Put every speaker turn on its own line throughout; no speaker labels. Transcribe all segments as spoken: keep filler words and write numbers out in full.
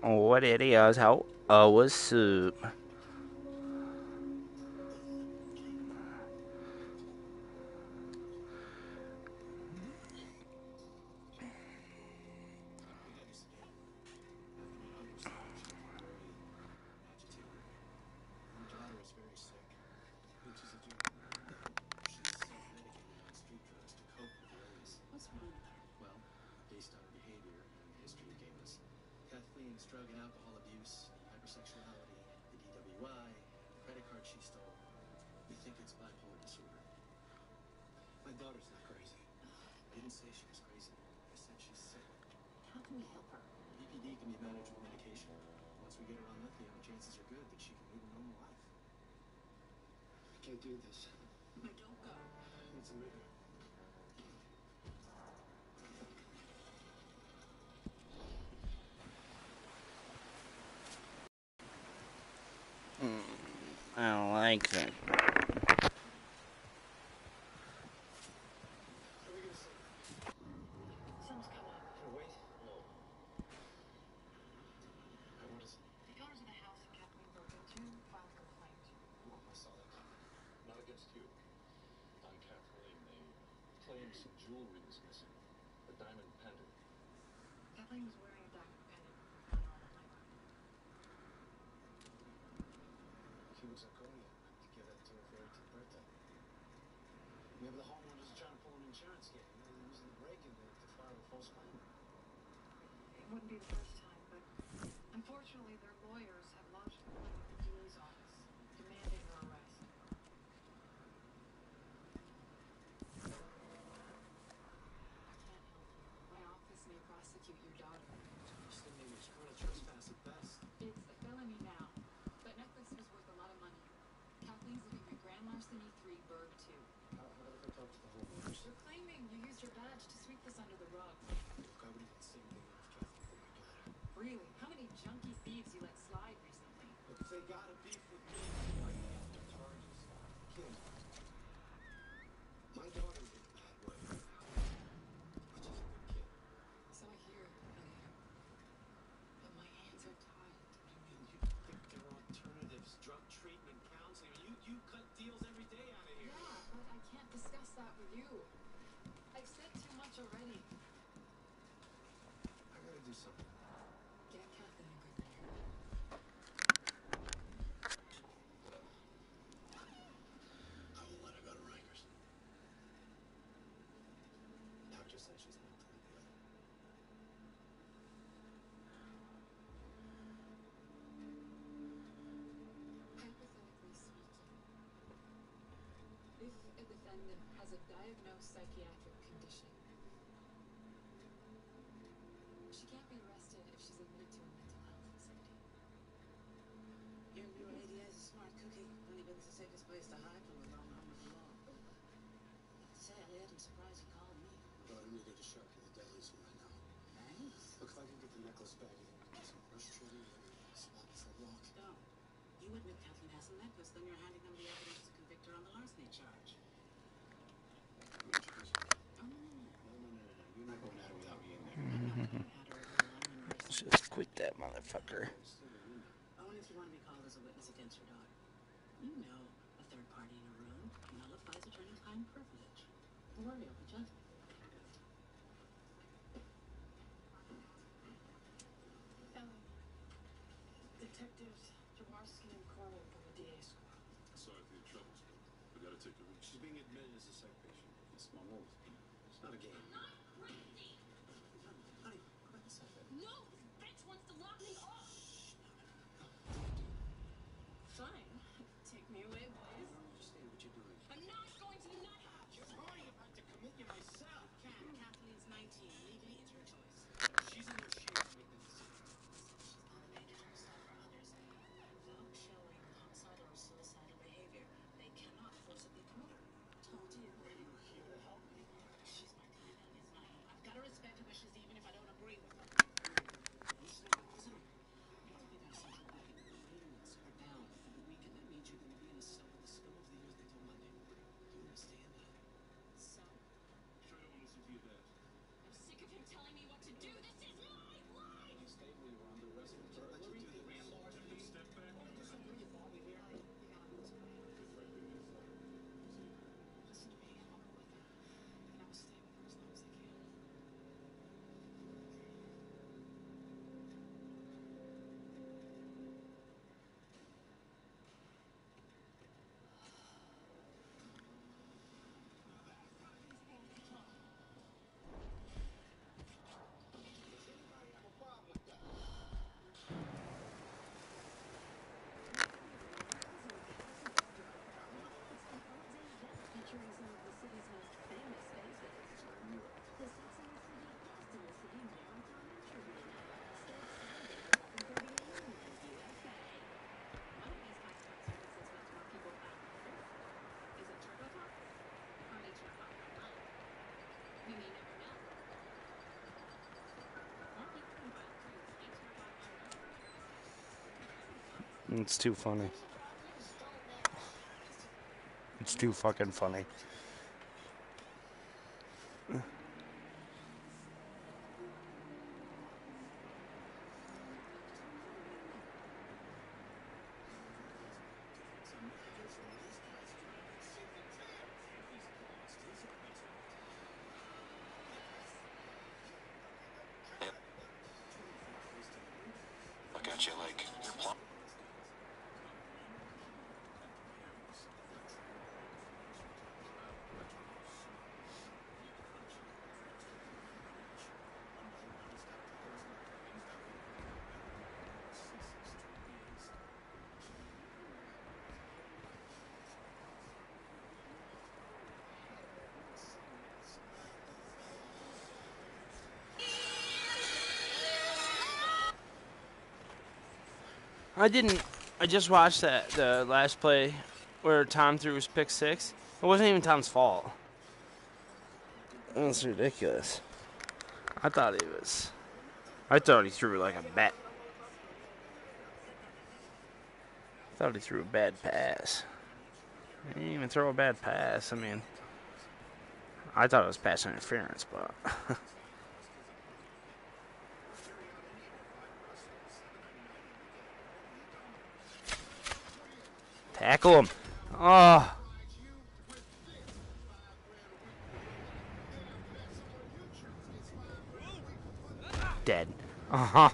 我哋呢有头呃，我是I don't like it. Just quit that motherfucker.
It's too funny. It's too fucking funny.
Look at you like you're plump.
I didn't. I just watched that the last play where Tom threw his pick six. It wasn't even Tom's fault.
That's ridiculous.
I thought he was. I thought he threw like a bat. I thought he threw a bad pass. He didn't even throw a bad pass. I mean, I thought it was pass interference, but. Tackle him. Oh. Dead. Uh-huh.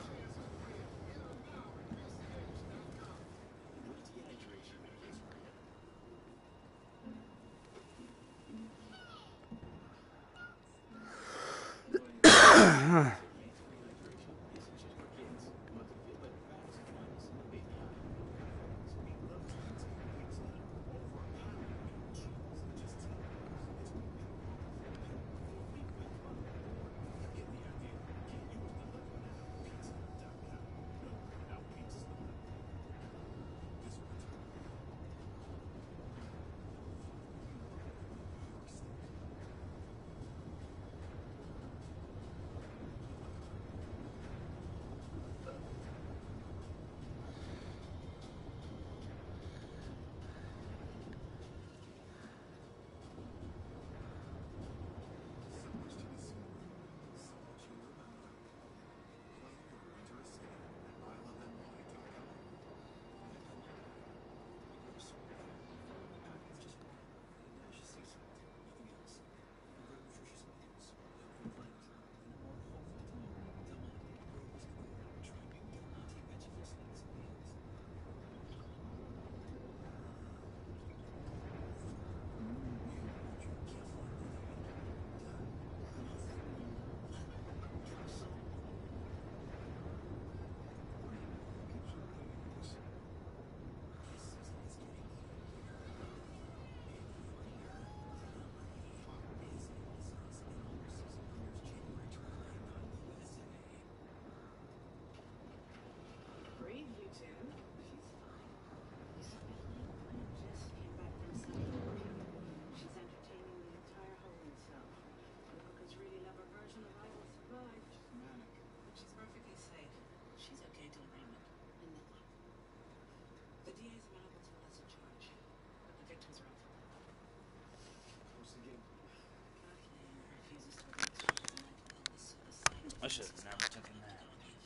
I should have never taken that.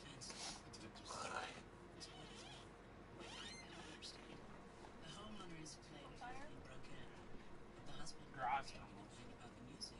Drive almost.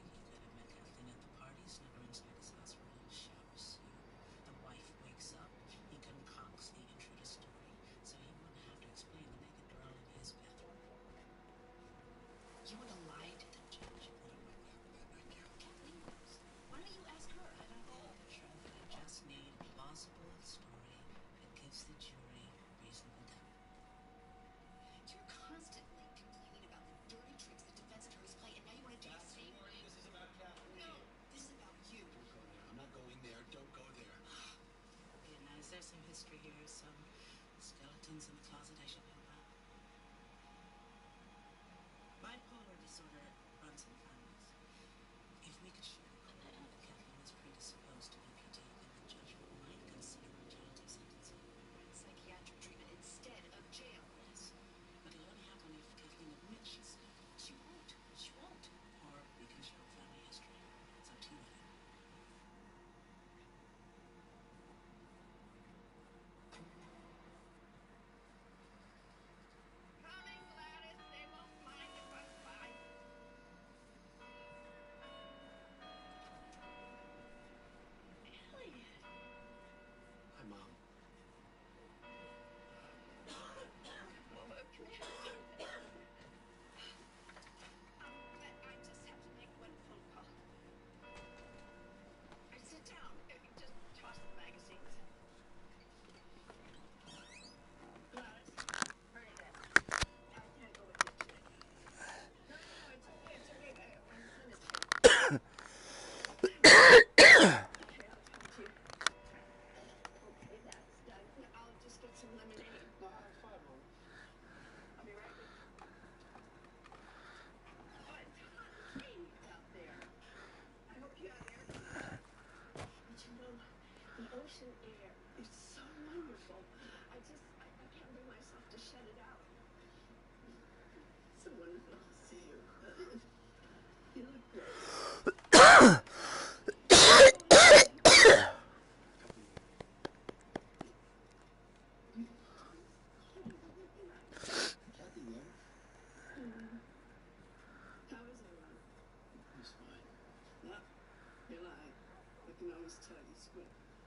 Eli, I can always tell you squint.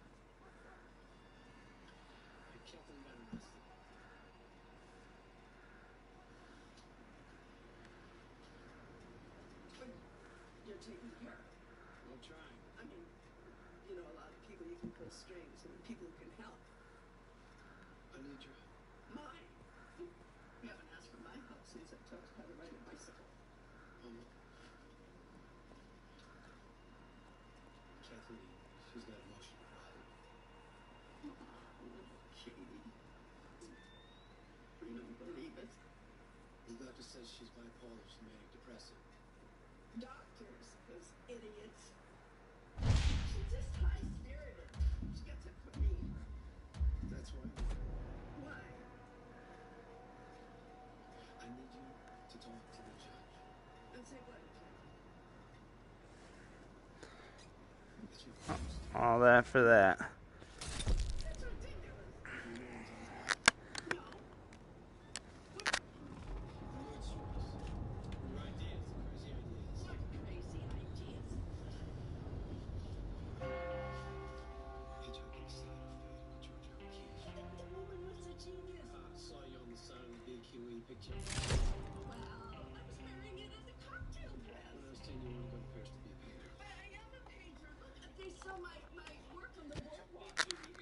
Kathleen got arrested. But you're taking care of it. I'm trying. I mean, you know, a lot of people you can pull strings and people who can help. I need your help. Mine? You haven't asked for my help since I taught you how to ride a bicycle. Mama. Kathleen, she's got emotional problem. Oh, Katie. You don't believe it. The doctor says she's bipolar, she's manic depressive. Doctors, those idiots. She's just high-spirited. She gets it from me. That's why. Why? I need you to talk to the judge. And say what? It's your first.
All that for that.
That's ridiculous. No. Your ideas, crazy ideas. What crazy ideas?
Hitchhiking side of fading with Georgia O'Keeffe.
The woman was a genius.
I saw you on the side of the big Huey picture.
Well, I was wearing it as a cocktail dress.
When I was ten, you wanted to go to Paris to be a painter.
But I am a painter. Look, they saw my, my work on the boardwalk.
To the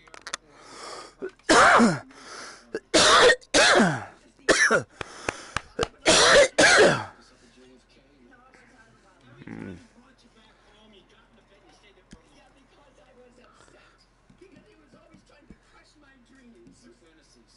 Mm.
brought you back home, you got in the bed, you stayed there for a
Yeah, because I was upset. Because he was always trying to crush my dreams.
Your fantasies.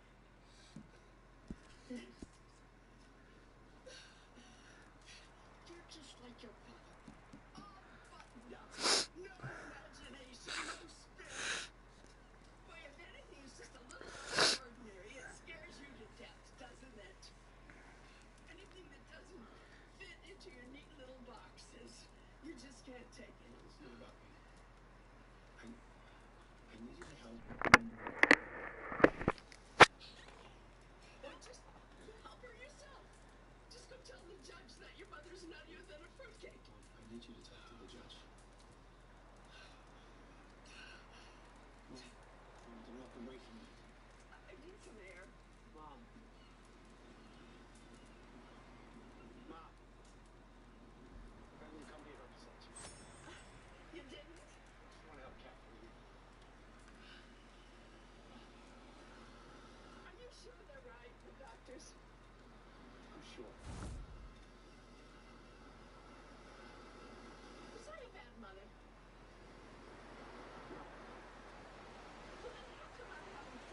You're just like your father. All buttoned up. No imagination, no spirit. Boy, if anything is just a little ordinary, it scares you to death, doesn't it? Anything that doesn't fit into your neat little boxes, you just can't take it.
It's not about me. I, I need you to help.
Or just help her yourself. Just go tell the judge that your mother's nuttier than a fruitcake.
I need you to talk to the judge. Don't walk away from me.
I need some air.
Mom. Mom. I didn't come here to upset you.
You didn't?
I want to help Kathleen.
Are you sure they're right, the doctors?
I'm sure.
Was I a bad mother? Well, then how come I'm having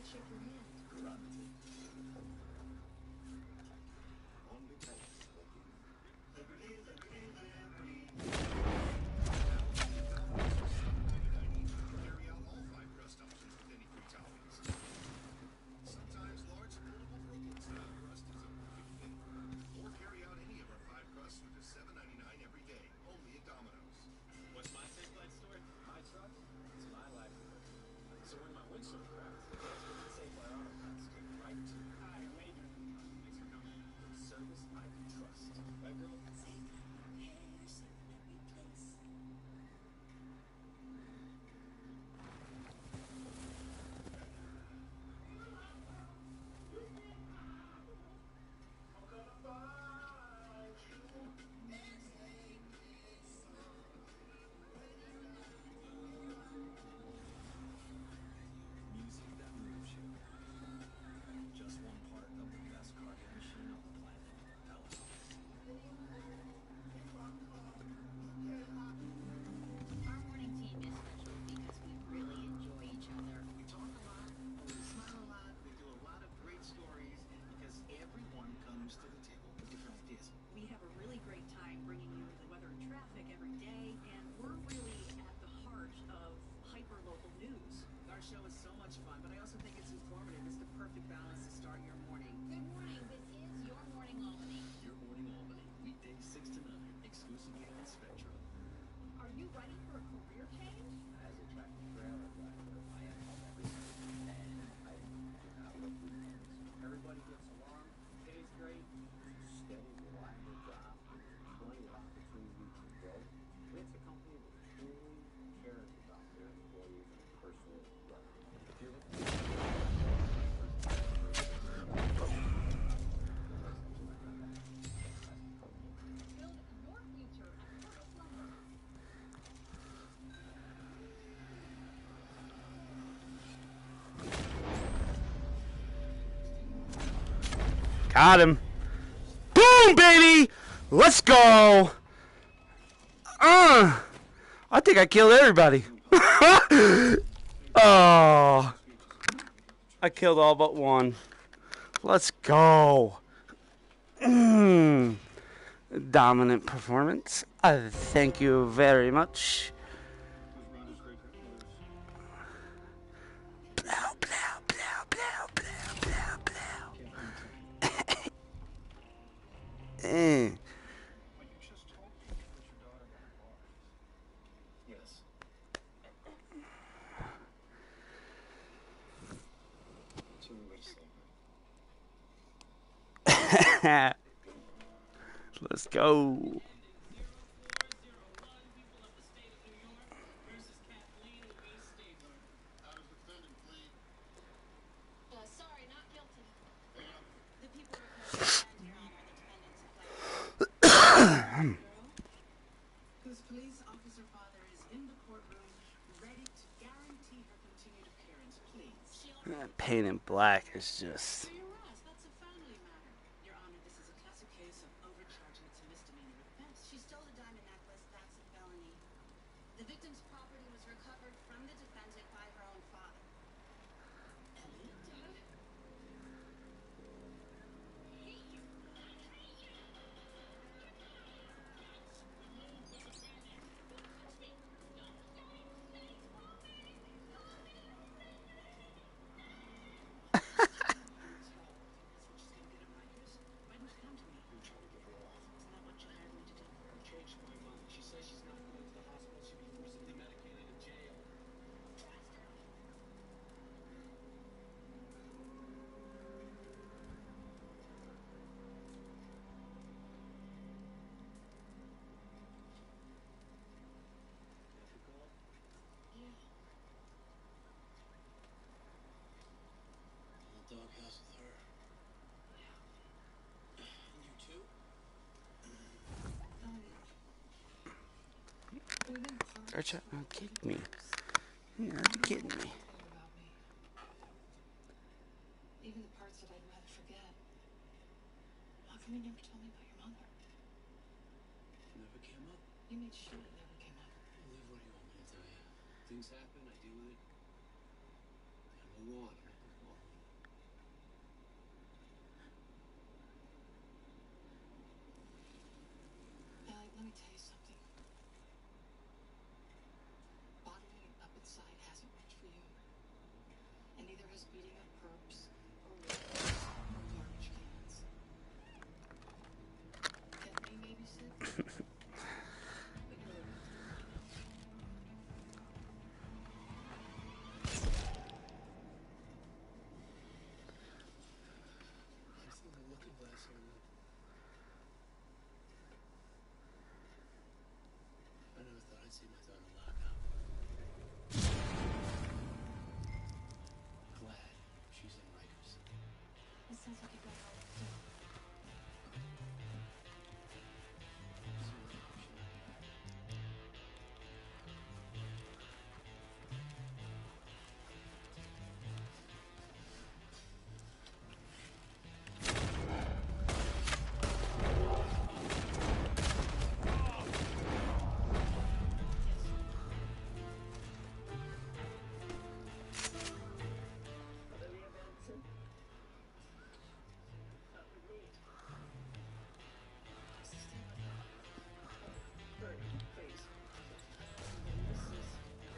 shake your hand.
Carry out all five crust options with any three toppings. Sometimes large foldable Brooklyn style crust is a perfect fit. Or carry out any of our five crusts for just seven ninety-nine every day, only at Domino's.
What's my take light story? My truck? It's my livelihood. So when my windshield cracks, that's what the Safe Light Auto Parts came right to. Hi, Major. Thanks for coming. Service I can trust. Right, girl? Music that moves you. Just one part of the best cardio machine on the planet. Peloton.
Our morning team is special because we really enjoy each other.
We talk a lot, we smile a lot, we do a lot of great stories because everyone comes to the table with different ideas.
We have a really great time bringing you the weather and traffic every day, and we're really at the heart of hyper-local news.
Our show is so much fun, but I also think it's informative. It's the perfect balance to start your morning.
Good morning. This is Your Morning Albany.
Your Morning Albany, weekdays six to nine, exclusively on Spectrum.
Are you ready for a career change?
As a tractor trailer driver, I am home every Sunday, and I do not work weekends. Everybody gets along, pays great, steady, reliable job, plenty of opportunity to grow. It's a company that truly cares about their employees and personal growth. If you're looking
Build your future at Curtis Lumber.
Got him. Boom, baby. Let's go. Uh, I think I killed everybody. Oh, I killed all but one. Let's go. Mm. Dominant performance. Uh, thank you very much. Blow, blow, blow, blow, blow, blow, blow. Eh.
But you just told me you put your daughter behind bars.
Yes. Two weeks later.
Let's go.
How does the defendant plead?
Uh, sorry, not guilty. The people requesting bond, Your Honor, the defendant's
Whose police officer father is in the courtroom, ready to guarantee her continued appearance, please.
Paint in Black is just.
So you're Ross, that's a family matter. Your Honor, this is a classic case of overcharging. It's a misdemeanor offense.
She stole the diamond necklace. That's a felony. The victim's property was recovered from the defendant by her own father.
Why didn't you come to me?
You're trying to get her off.
Isn't that what you hired me to do?
You changed my mind. She says she's not going to the hospital. She'll be forcibly medicated in jail. Difficult?
Yeah.
The doghouse with her. And you too?
Um, we've been part
They're trying to kick me.
years.
You're not kidding me.
About me. Even the parts that I'd rather forget. How come you never told me about your mother?
Never came up.
You made sure it never came up.
Liv, what do you want me to tell you? Things happen, I deal with it. I move on.
nervous beating of perps or whippets or garbage cans. Can they babysit? But you'll have to find out.
I think the looking glass on the... I never thought I'd see my daughter locked up. Glad she's in Rikers.
It sounds like you got all the stuff.
Olivia Benson. That would need. Bernie, please. This is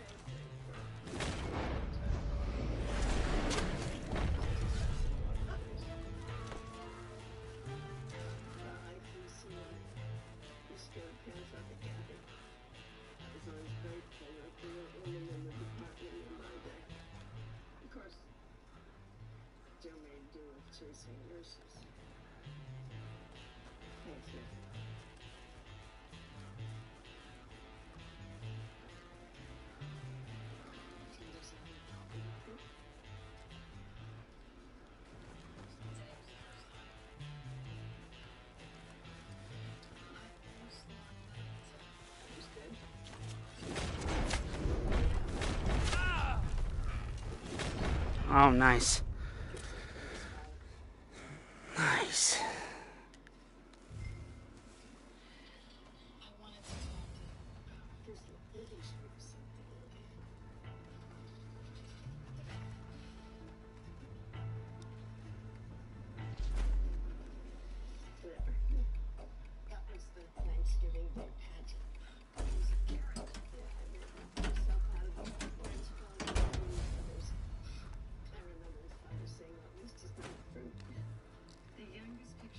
I can see you scared pants out the cabin. I was on straight and like the only woman in the department in my day. Of course, Joe made do with chasing nurses. Thank you. Can you do something to help me with it? Who's good?
Oh, nice. Nice.
I wanted to talk to you about
Just let me show you something. Whatever. That was the Thanksgiving Day pageant. It was a carrot. Yeah, I made myself out of it. Went to college with the others. I remember his father saying that was just not fruit.
the youngest picture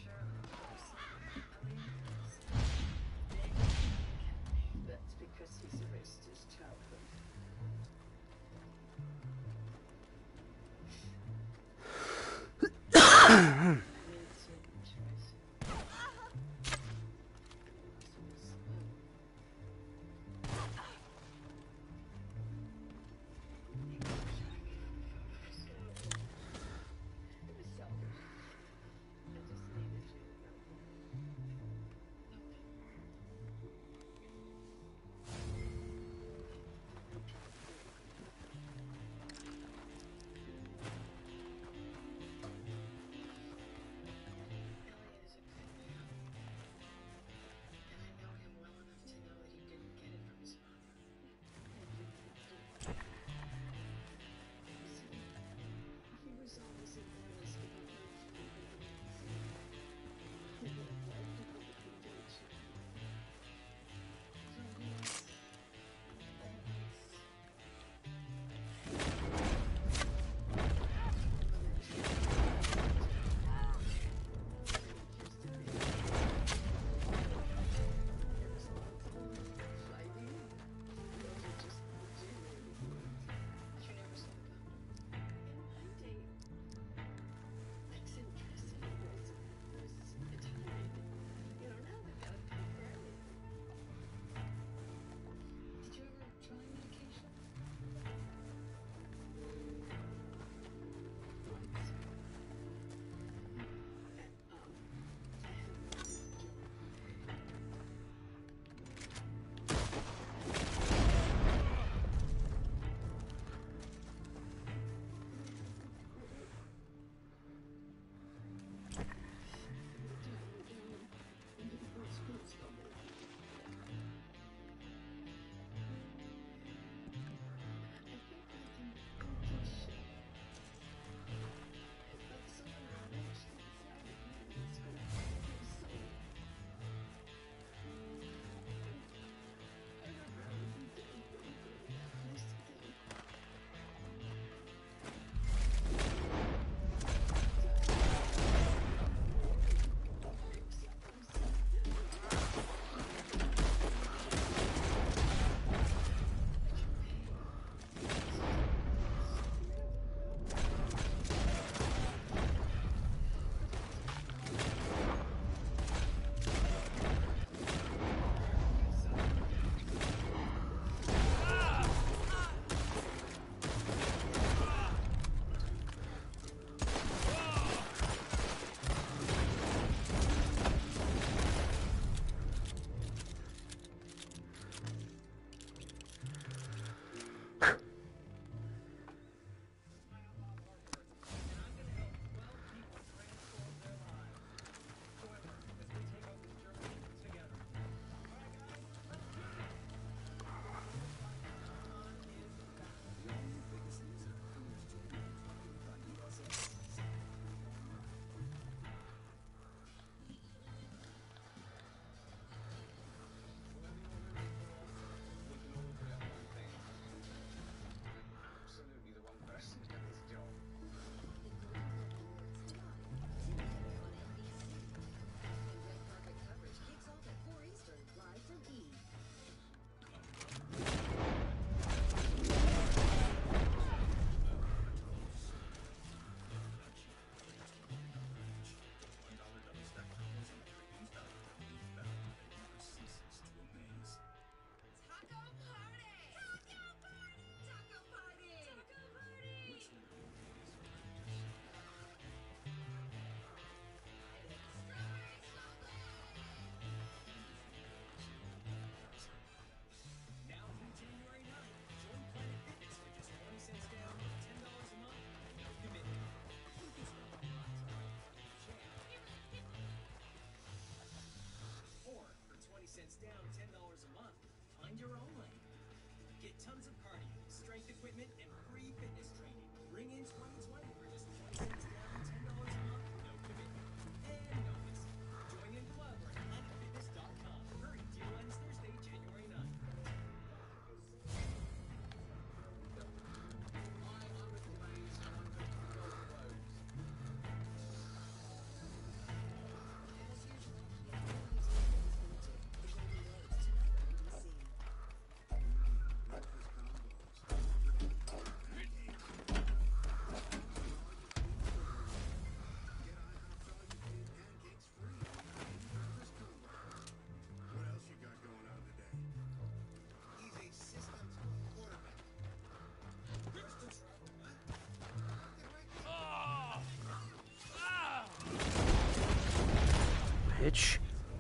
bitch.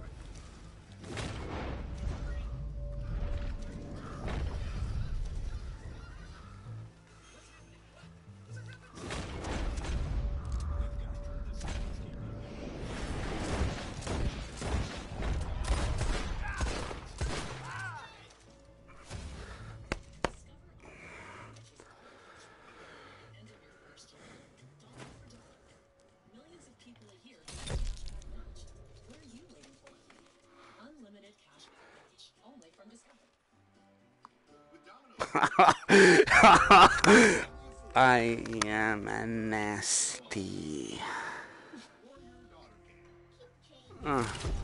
Millions of people a year get cashback match. What are you waiting for? Unlimited cashback match, only from Discover.
I am a nasty. Uh.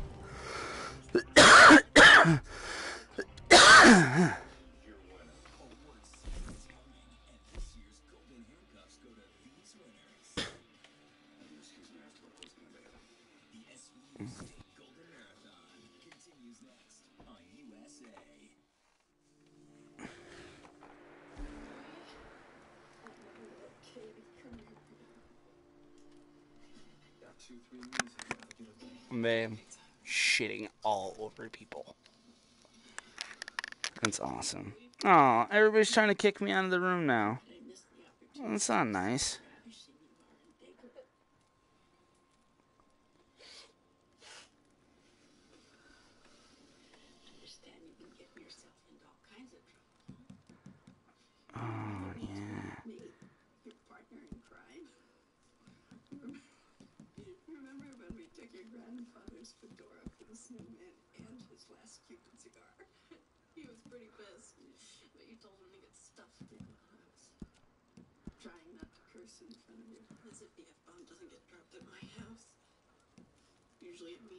Man, shitting all over people. That's awesome. Oh, everybody's trying to kick me out of the room now. That's not nice.
Understand you've been getting yourself into all kinds of trouble.
Oh, yeah.
Me, your partner in crime. Remember when we took your grandfather's fedora for the snowman and his last Cuban cigar? He was pretty pissed, but you told him to get stuffed. I was trying not to curse in front of you, as if the F-bomb doesn't get dropped at my house. Usually at me.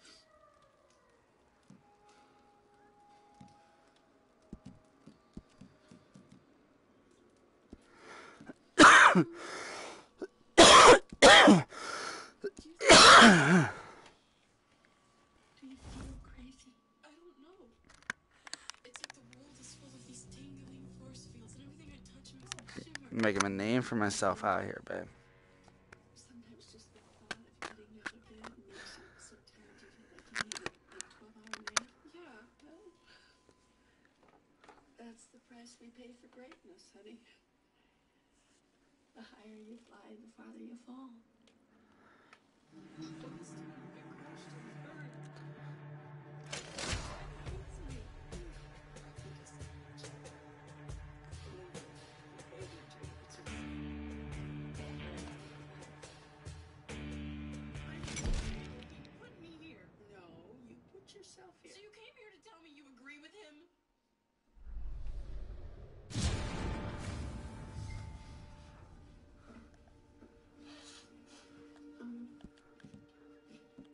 Do you feel crazy? I don't know. It's like the world is full of these tingling force fields, and everything I touch makes me shiver.
I'm making a name for myself out here, babe.
Sometimes just the thought of getting out of bed makes you so tempted that you need a twelve-hour nap. Yeah, well, that's the price we pay for greatness, honey. The higher you fly, the farther you fall. Put me here. No, you put yourself here. So you came here to tell me you agree with him? Um,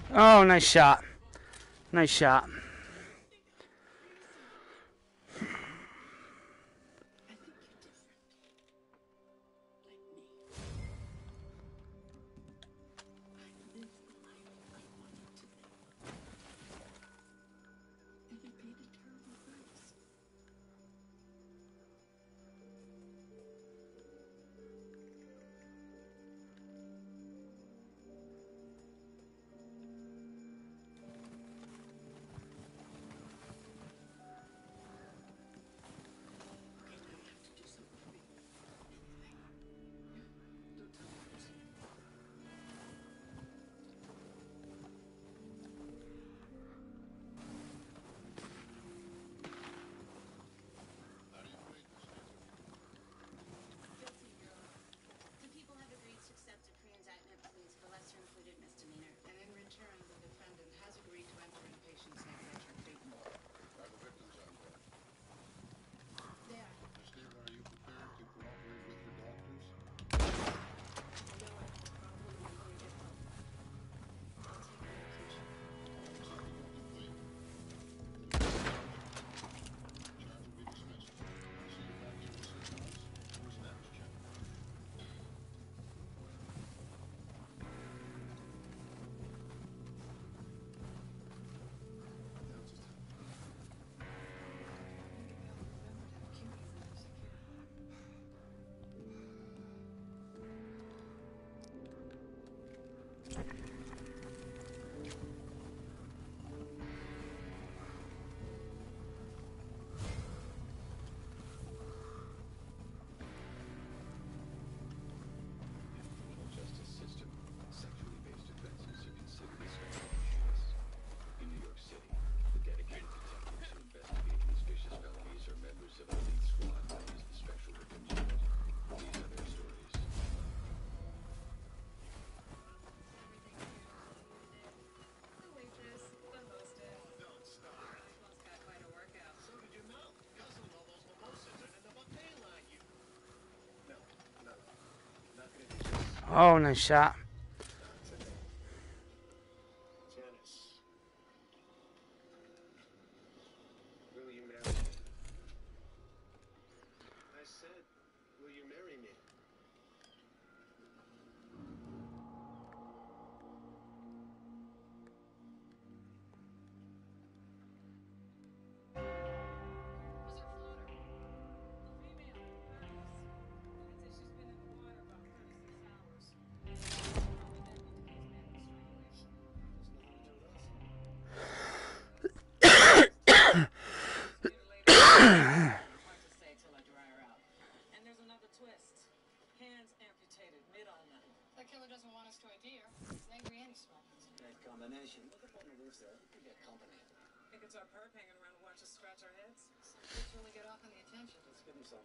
Oh, nice shot. Nice shot.
I think you're different. Like me. I lived the life I wanted to live. And I paid a terrible price. Okay, now you have to do something for me. Hey. Don't tell me this.
Guilty, Your Honor. The people have agreed to accept a pre-indictment pleas for lesser-included misdemeanor.
And in return, the defendant has agreed to enter inpatient psychiatric treatment.
Are the victims out there?
There.
Miss Steele, are you prepared to cooperate with your doctors?
I know I have a problem and I'm going to get help. I'll take medication.
Accept a guilty plea. Charge will be dismissed. I'll see you back here in six months for a status check.
criminal justice system, sexually based offenses are considered a special interest. In New York City, the dedicated detectives who investigate these vicious felonies are members of an elite squad known as the Special Victims Unit. These are their stories.
The waitress, the hostess.
Don't stop.
This one's got quite a workout.
So did your mouth. Guzzling all those mimosas and in the buffet line, you. No, no, not gonna do this.
Oh, nice shot.
Today. Janice. Will you marry me? I said, will you marry me?
Was her floater? Female, thirties. I'd say she's been in the water about thirty-six hours. Probably dead because man was strangulation. Hard to say till I dry her out. And there's another twist. Hands amputated mid-ulna.
That killer doesn't want us to I D her. He's angry and he's smoking.
Bad combination. Look up on the roof there. We could get company.
Think it's our perp hanging around to watch us scratch our heads?
Some kids really get off on the attention.
Let's give him some.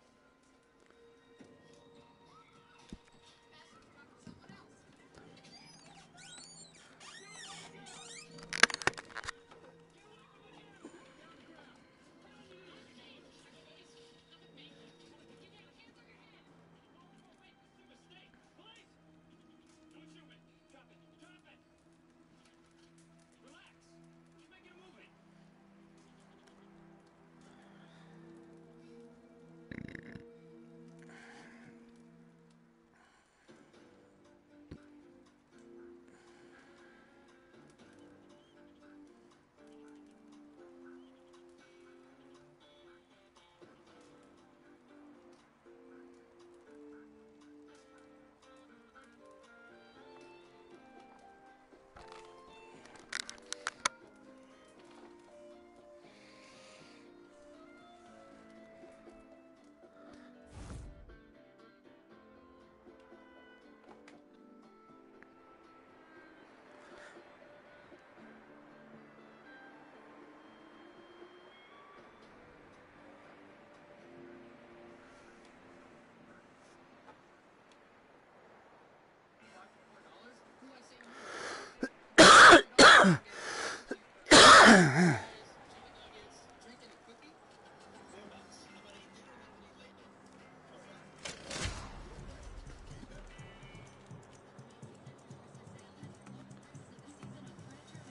Predator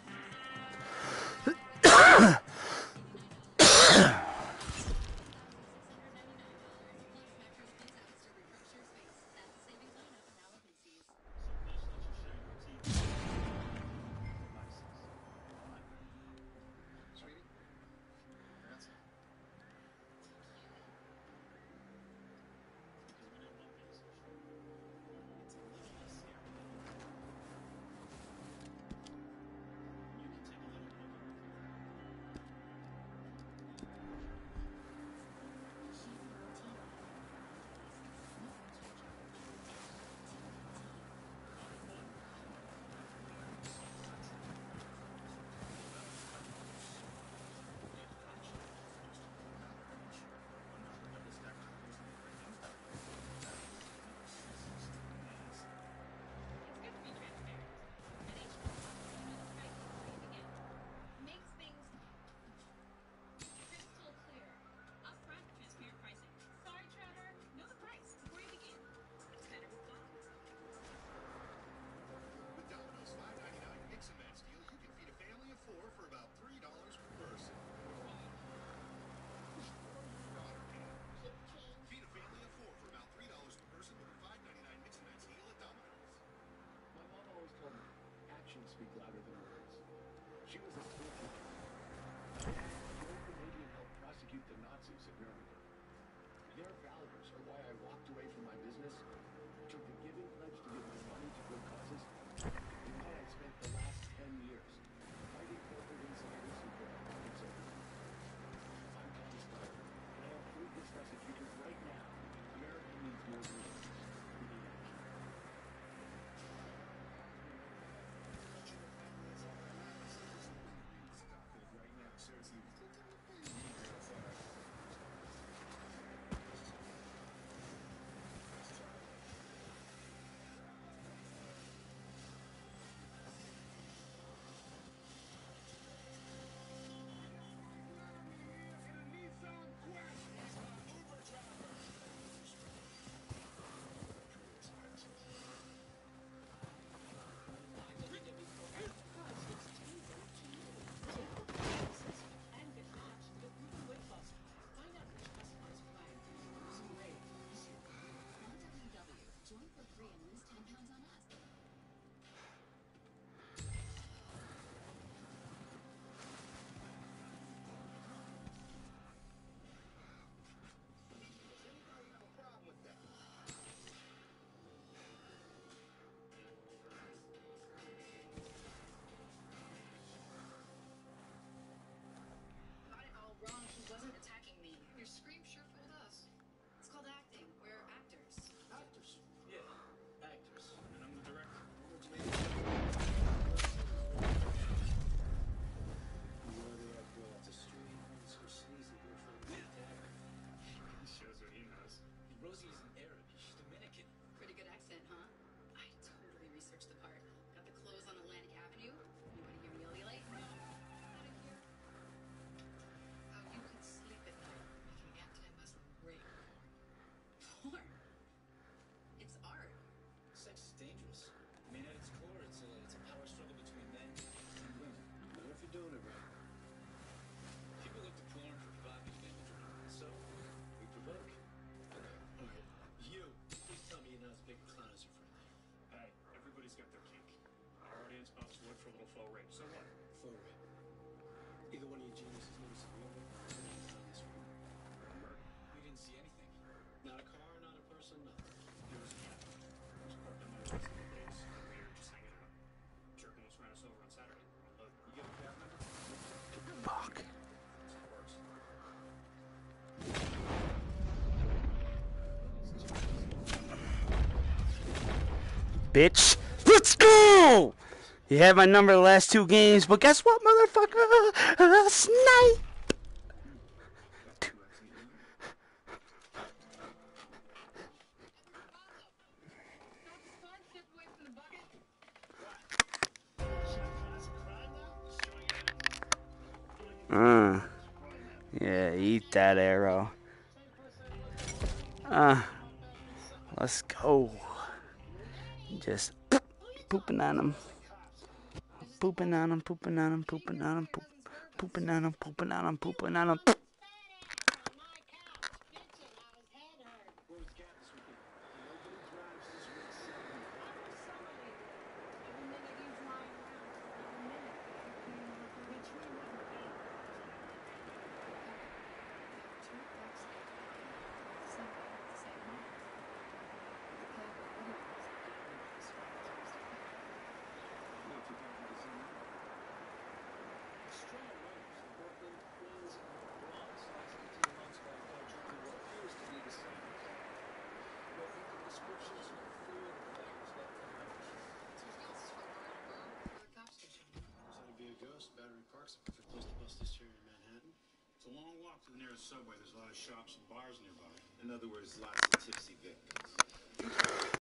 flow rate. So what? Flow rate. Either one of you geniuses noticed a movement on this one. Or a murder. We didn't see anything. Not a car, not a person, nothing. There was a cat. It was parked on my west in the days. We were just hanging out. Jerk almost ran us over on Saturday. Unloaded. You get a cab number?
Fuck.
It works.
Bitch. Let's go! You had my number the last two games, but guess what, motherfucker? Uh, snipe! Uh, yeah, eat that arrow. Uh, let's go. Just pooping on him. Pooping on him, pooping on him, pooping on him, poop, pooping on him, pooping on him, pooping on him.
Battery Park's a perfect place to bust this cherry in Manhattan. It's a long walk to the nearest subway. There's a lot of shops and bars nearby. In other words, lots of tipsy victims.